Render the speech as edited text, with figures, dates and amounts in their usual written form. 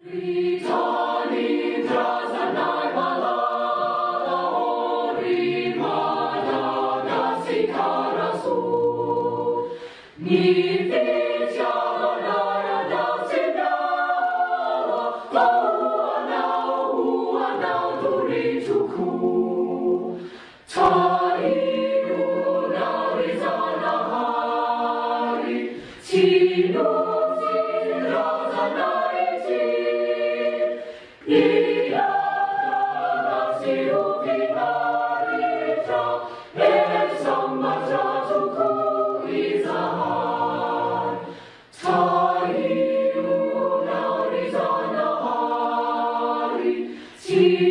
Returning just a night balada ori Madagascar su ni ficha balaya da sindala uana turi chuku Tairu narizana hari Chino See